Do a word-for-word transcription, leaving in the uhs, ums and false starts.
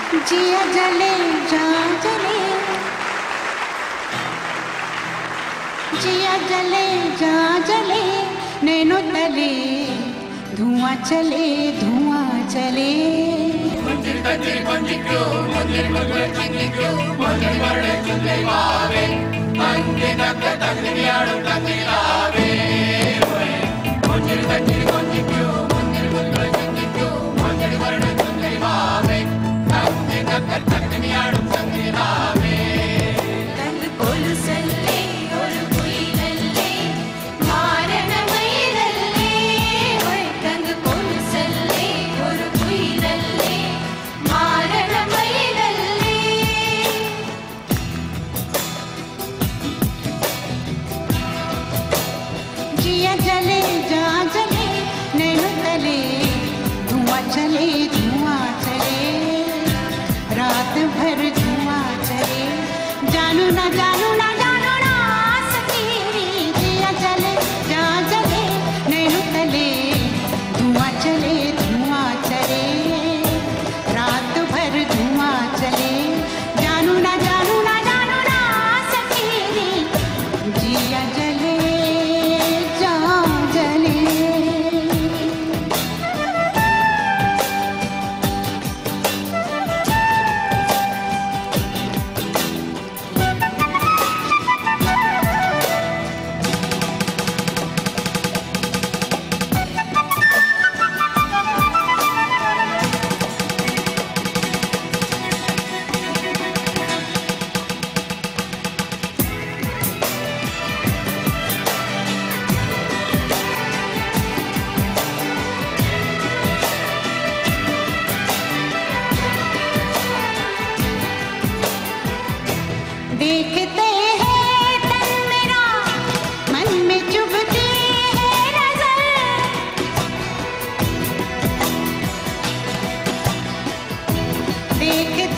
जिया जले जा जले, जिया जले जा जले, नैनो तले धुआं चले धुआं चले। मंदिर मंदिर मंदिर क्यों मंदिर मंदिर मंदिर क्यों मंदिर बड़े चुके बावे अंगे नक तंगियाड़ो तंगियावे मंदिर मंदिर मंदिर क्यों मंदिर मंदिर मंदिर क्यों मंदिर बड़े चुके बावे अंगे नक तंगियाड़ो तंगियावे। तंग कोल सल्ले और कोई लल्ले मारन मई लल्ले ओए तंग कोल सल्ले और कोई लल्ले मारन मई लल्ले। जिया जले जा जले, नैनो तले धुआं चले धुआं चले, रात भर धुआं चले, जानू ना जानू ना जानू ना सकीरी। जिया जले जा जले, नैनो तले धुआं चले धुआं चले, रात भर धुआं चले, जानू ना जानू ना जानू ना सकीरी। जिया जले जा जले। देखते हैं तन मेरा, मन में चुभती है नजर, देखते